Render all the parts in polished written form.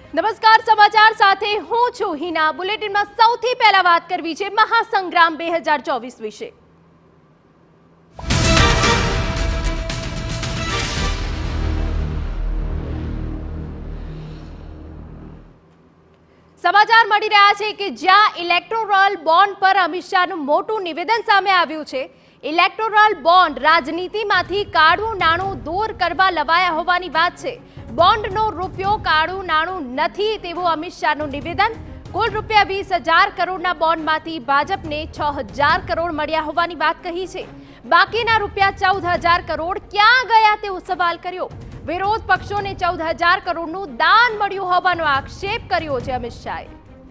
નમસ્કાર, સમાચાર સાથે હું છું હિના। બુલેટિનમાં સૌથી પહેલા વાત કરવી છે મહાસંગ્રામ 2024 વિશે। સમાચાર મળી રહ્યા છે કે જ્યાં ઇલેક્ટોરલ બોન્ડ પર અમિત શાહનું મોટું નિવેદન સામે આવ્યું છે। ઇલેક્ટોરલ બોન્ડ રાજનીતિમાંથી કાળું નાણું દૂર કરવા લવાયા હોવાની વાત છે। બોન્ડનો રૂપિયો કાળું નાણું નથી તેવું અમિત શાહનું નિવેદન। કુલ રૂપિયા 20,000 કરોડના બોન્ડમાંથી ભાજપને 6,000 કરોડ મળ્યા હોવાની વાત કહી છે। બાકીના રૂપિયા 14,000 કરોડ ક્યાં ગયા તેવો સવાલ કર્યો। વિરોધ પક્ષોને 14,000 કરોડનું દાન મળ્યું હોવાનો આક્ષેપ કર્યો છે અમિત શાહે।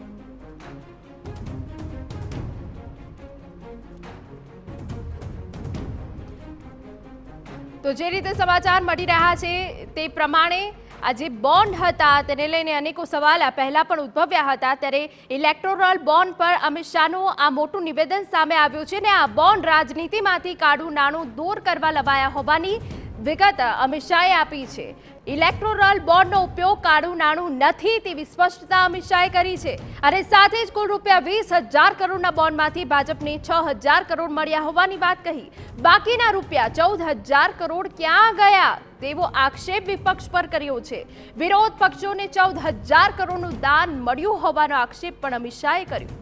તો જે રીતે સમાચાર મળી રહ્યા છે તે પ્રમાણે આ જે બોન્ડ હતા તેને લઈને અનેકો સવાલ આ પહેલા પણ ઉદ્ભવ્યા હતા, ત્યારે ઇલેક્ટોરલ બોન્ડ પર અમિત શાહનું આ મોટું નિવેદન સામે આવ્યું છે ને આ બોન્ડ રાજનીતિમાંથી કાળું નાણું દૂર કરવા લવાયા હોવાની વિગત અમિત શાહે આપી છે। ઇલેક્ટોરલ બોન્ડનો ઉપયોગ કાળું નાણું નથી તેવી સ્પષ્ટતા અમિત શાહે કરી છે અને સાથે જ કુલ રૂપિયા 20,000 કરોડના બોન્ડમાંથી ભાજપને 6,000 કરોડ મળ્યા હોવાની વાત કહી। બાકીના રૂપિયા 14,000 કરોડ ક્યાં ગયા તેવો આક્ષેપ વિપક્ષ પર કર્યો છે। વિરોધ પક્ષોને 14,000 કરોડનું દાન મળ્યું હોવાનો આક્ષેપ પણ અમિત શાહે કર્યો।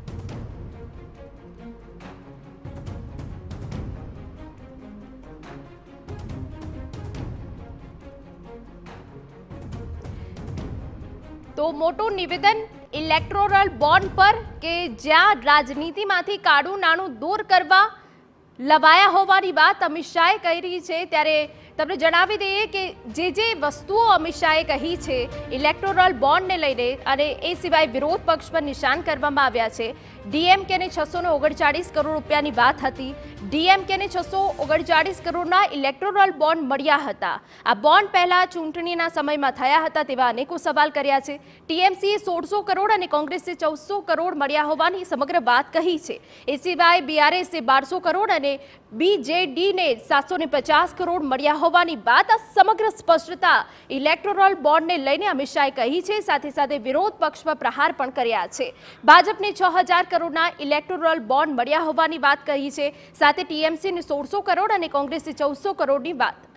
તો મોટું નિવેદન ઇલેક્ટોરલ બોન્ડ પર કે જ્યાં રાજનીતિમાંથી કાળું નાણું દૂર કરવા લવાયા હોવાની વાત અમિત શાહે કરી છે। ત્યારે તમને જણાવી દઈએ કે જે વસ્તુઓ અમિત શાહે કહી છે ઇલેક્ટોરલ બોન્ડને લઈને અને એ સિવાય વિરોધ પક્ષ પર નિશાન કરવામાં આવ્યા છે। ડીએમકેને 639 કરોડ રૂપિયાની વાત હતી। ડીએમકેને 639 કરોડના ઇલેક્ટોરલ બોન્ડ મળ્યા હતા। આ બોન્ડ પહેલા ચૂંટણીના સમયમાં થયા હતા તેવા અનેકો સવાલ કર્યા છે। ટીએમસીએ 1600 કરોડ અને કોંગ્રેસે 1400 કરોડ મળ્યા હોવાની સમગ્ર વાત કહી છે। એ સિવાય બીઆરએસે 1200 કરોડ અને બીજેડીને 750 કરોડ મળ્યા હોવાની વાત આ સમગ્ર સ્પષ્ટતા ઇલેક્ટોરલ બોન્ડને લઈને અમિત શાહે કહી છે। સાથે સાથે વિરોધ પક્ષ પર પ્રહાર પણ કર્યા છે। ભાજપને 6,000 કરોડના ઇલેક્ટોરલ બોન્ડ મળ્યા હોવાની વાત કહી છે। સાથે ટીએમસીને 1600 કરોડ અને કોંગ્રેસે 1400 કરોડની વાત।